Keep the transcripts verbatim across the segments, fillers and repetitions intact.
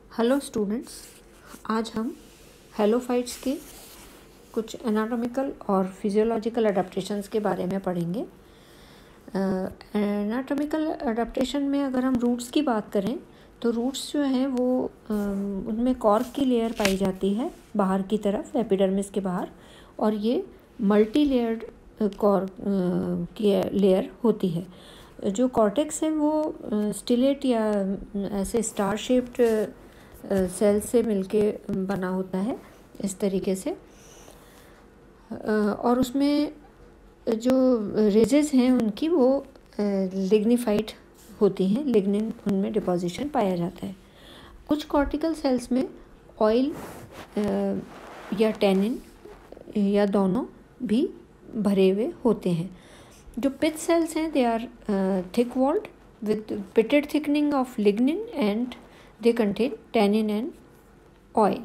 Hello students, आज हम halophytes के कुछ एनाटॉमिकल और फिजियोलॉजिकल अडेप्टेशंस के बारे में पढ़ेंगे। एनाटॉमिकल अडेप्टेशन में अगर हम रूट्स की बात करें तो रूट्स जो हैं वो उनमें कॉर्क की लेयर पाई जाती है बाहर की तरफ, एपिडर्मिस के बाहर, और ये मल्टी लेयर्ड कॉर्क की लेयर होती है। जो कॉर्टेक्स है वो स्टिलेट या ऐसे स्टार शेप्ड सेल से मिलके बना होता है इस तरीके से, और उसमें जो रेजेस हैं उनकी वो लिग्निफाइड होती हैं, लिग्निन उनमें डिपॉजिशन पाया जाता है। कुछ कॉर्टिकल सेल्स में ऑयल या टैनिन या दोनों भी भरे हुए होते हैं। जो पिथ सेल्स हैं they are thick walled with pitted thickening of lignin and they contain tannin and oil.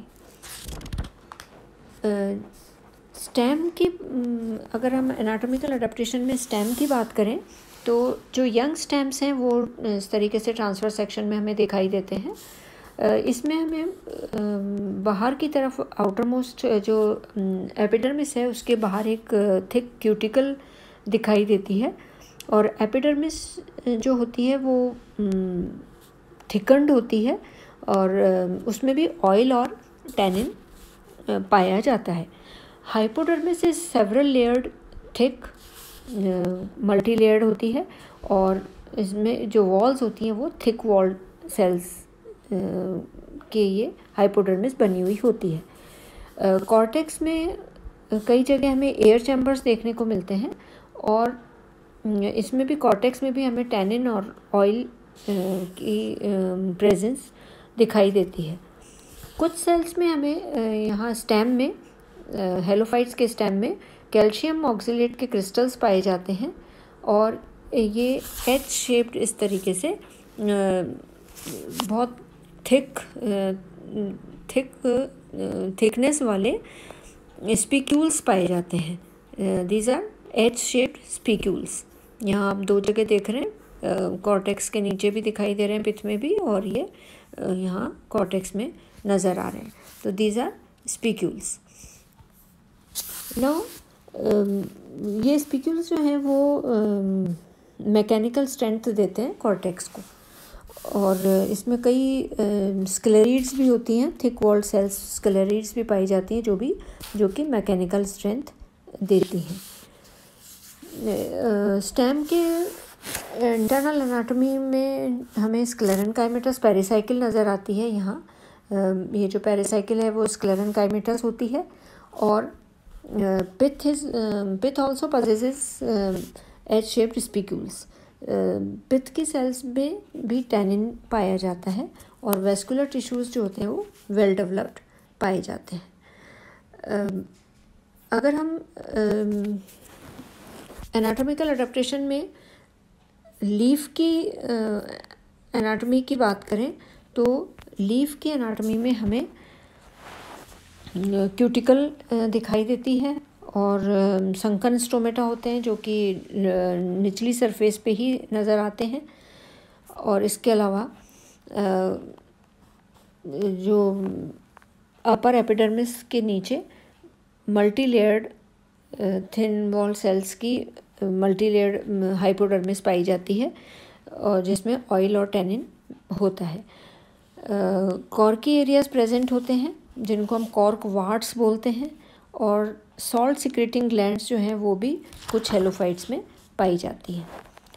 Stem की अगर हम एनाटॉमिकल अडेप्टेशन में स्टेम की बात करें तो जो यंग स्टेम्स हैं वो इस तरीके से ट्रांसफर सेक्शन में हमें दिखाई देते हैं। इसमें हमें बाहर की तरफ आउटर मोस्ट जो एपिडर्मिस है उसके बाहर एक थिक क्यूटिकल दिखाई देती है, और एपिडर्मिस जो होती है वो थिकंड होती है और उसमें भी ऑयल और टैनिन पाया जाता है। Hypodermis is several layered thick multi layered होती है, और इसमें जो वॉल्स होती हैं वो थिक वॉल्ड सेल्स के ये हाइपोडर्मिस बनी हुई होती है। कॉर्टेक्स में कई जगह हमें एयर चैम्बर्स देखने को मिलते हैं, और इसमें भी कॉर्टेक्स में भी हमें टैनिन और ऑयल की प्रेजेंस दिखाई देती है। कुछ सेल्स में हमें यहाँ स्टेम में, हेलोफाइट्स के स्टेम में कैल्शियम ऑक्सीलेट के क्रिस्टल्स पाए जाते हैं, और ये एच शेप्ड इस तरीके से बहुत थिक थिक थिकनेस वाले स्पिक्यूल्स पाए जाते हैं। These are H shaped spicules. यहाँ आप दो जगह देख रहे हैं, कॉर्टेक्स के नीचे भी दिखाई दे रहे हैं, पिथ में भी, और ये यहाँ कॉर्टेक्स में नज़र आ रहे हैं। तो दीज आर स्पिक्यूल्स। नाउ ये स्पिक्यूल्स जो हैं वो मैकेनिकल स्ट्रेंथ देते हैं कॉर्टेक्स को, और इसमें कई स्क्लेरिड्स भी होती हैं, थिक वॉल्ड सेल्स स्क्लेरिड्स भी पाई जाती हैं जो भी जो कि मैकेनिकल स्ट्रेंथ देती हैं। स्टेम के इंटरनल एनाटॉमी में हमें स्क्लेरेनकाइमेटस पेरिसाइकिल नज़र आती है। यहाँ ये जो पेरिसाइकिल है वो स्क्लेरेनकाइमेटस होती है, और pith is pith also possesses H shaped spicules. Pith की सेल्स में भी टैनिन पाया जाता है, और वेस्कुलर टिश्यूज़ जो होते हैं वो वेल डेवलप्ड पाए जाते हैं। अगर हम एनाटॉमिकल अडेप्टेशन में लीफ की एनाटॉमी की बात करें तो लीफ की एनाटॉमी में हमें क्यूटिकल दिखाई देती है, और संकन स्टोमेटा होते हैं जो कि निचली सरफेस पे ही नज़र आते हैं, और इसके अलावा जो अपर एपिडर्मिस के नीचे multi layered thin wall cells की मल्टी लेयर्ड हाइपोडर्मिस पाई जाती है, और जिसमें ऑयल और टैनिन होता है। कॉर्की एरियाज प्रेजेंट होते हैं जिनको हम कॉर्क वार्ट्स बोलते हैं, और सॉल्ट सिक्रेटिंग ग्लैंड्स जो हैं वो भी कुछ हेलोफाइट्स में पाई जाती हैं।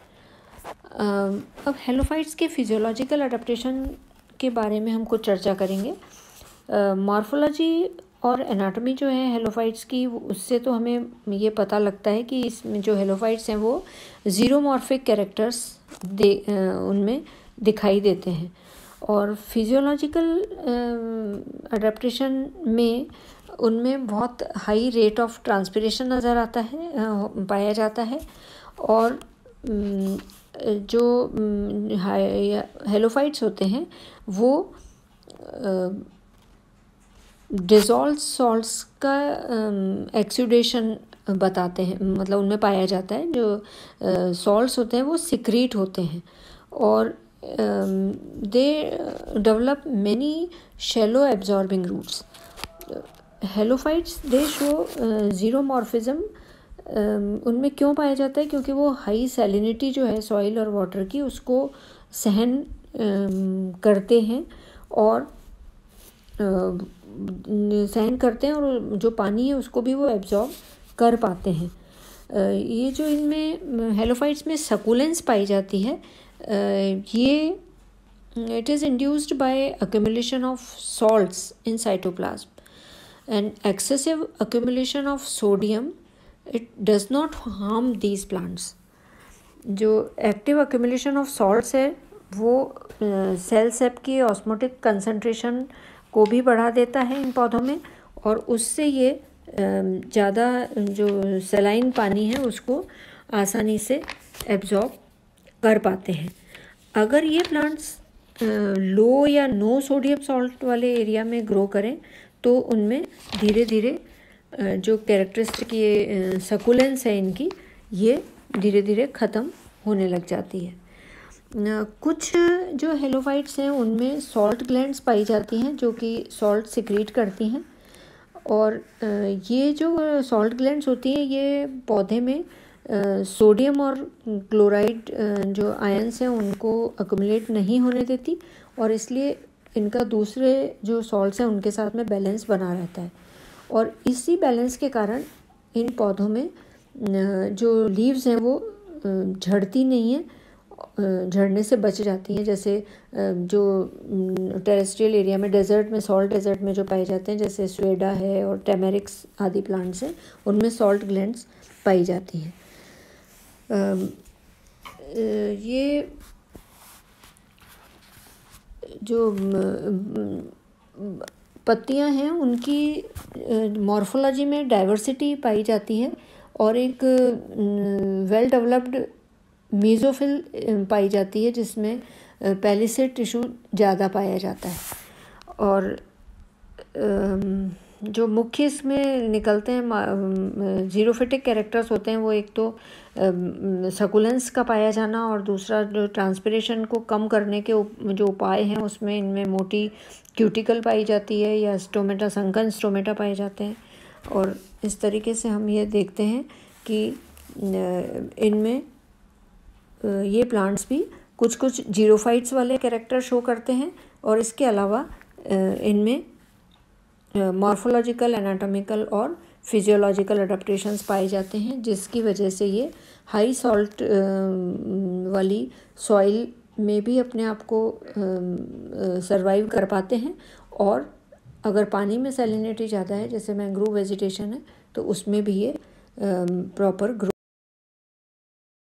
अब हेलोफाइट्स के फिजियोलॉजिकल अडेप्टेशन के बारे में हम कुछ चर्चा करेंगे। मॉर्फोलॉजी और एनाटॉमी जो है हेलोफाइट्स की, उससे तो हमें ये पता लगता है कि इसमें जो हेलोफाइट्स हैं वो जीरोमॉर्फिक कैरेक्टर्स दे उनमें दिखाई देते हैं, और फिजियोलॉजिकल अडेप्टेशन में उनमें बहुत हाई रेट ऑफ ट्रांसपिरेशन नज़र आता है पाया जाता है, और जो हेलोफाइट्स होते हैं वो डिज़ोल्व सॉल्ट्स का एक्सुडेशन बताते हैं, मतलब उनमें पाया जाता है। जो सॉल्ट्स होते हैं वो सिक्रीट होते हैं, और they develop many shallow absorbing roots. Halophytes they show xeromorphism. उनमें क्यों पाया जाता है? क्योंकि वो हाई सैलिनिटी जो है सॉइल और वाटर की उसको सहन um, करते हैं और uh, सहन करते हैं और जो पानी है उसको भी वो एब्जॉर्ब कर पाते हैं. uh, ये जो इनमें हेलोफाइट्स में सकुलेंस पाई जाती है, uh, ये it is induced by accumulation of salts in cytoplasm and excessive accumulation of sodium. It does not harm these plants. जो एक्टिव अक्यूमुलेशन ऑफ सॉल्ट्स है वो सेल सेप की ऑस्मोटिक कंसंट्रेशन को भी बढ़ा देता है इन पौधों में और उससे ये ज़्यादा जो सलाइन पानी है उसको आसानी से एब्जॉर्ब कर पाते हैं. अगर ये प्लांट्स लो या नो सोडियम सॉल्ट वाले एरिया में ग्रो करें तो उनमें धीरे धीरे जो कैरेक्टरिस्टिक ये सकुलेंस है इनकी, ये धीरे धीरे ख़त्म होने लग जाती है. कुछ जो हेलोफाइट्स हैं उनमें सॉल्ट ग्लैंड्स पाई जाती हैं जो कि सॉल्ट सिक्रीट करती हैं और ये जो सॉल्ट ग्लैंड्स होती हैं ये पौधे में सोडियम और क्लोराइड जो आयंस हैं उनको अक्यूमुलेट नहीं होने देती और इसलिए इनका दूसरे जो सॉल्ट्स हैं उनके साथ में बैलेंस बना रहता है. और इसी बैलेंस के कारण इन पौधों में जो लीव्स हैं वो झड़ती नहीं हैं, झड़ने से बच जाती हैं. जैसे जो टेरेस्ट्रियल एरिया में डेजर्ट में सॉल्ट डेजर्ट में जो पाए जाते हैं जैसे स्वेडा है और टेमेरिक्स आदि प्लांट्स हैं उनमें सॉल्ट ग्लैंड्स पाई जाती हैं. ये जो पत्तियां हैं उनकी मॉर्फोलॉजी में डाइवर्सिटी पाई जाती है और एक वेल डेवलप्ड मीज़ोफिल पाई जाती है जिसमें पैलिसेड टिश्यू ज़्यादा पाया जाता है. और जो मुख्य इसमें निकलते हैं जीरोफिटिक कैरेक्टर्स होते हैं वो एक तो सकुलेंस का पाया जाना और दूसरा जो ट्रांसपिरेशन को कम करने के जो उपाय हैं उसमें इनमें मोटी क्यूटिकल पाई जाती है या स्टोमेटा संकन स्टोमेटा पाए जाते हैं. और इस तरीके से हम ये देखते हैं कि इनमें ये प्लांट्स भी कुछ कुछ जीरोफाइट्स वाले कैरेक्टर शो करते हैं और इसके अलावा इनमें मॉर्फोलॉजिकल एनाटॉमिकल और फिजियोलॉजिकल अडेप्टेशंस पाए जाते हैं जिसकी वजह से ये हाई सॉल्ट वाली सॉइल में भी अपने आप को सरवाइव कर पाते हैं और अगर पानी में सैलिनिटी ज़्यादा है जैसे मैंग्रोव वेजिटेशन है तो उसमें भी ये प्रॉपर ग्रो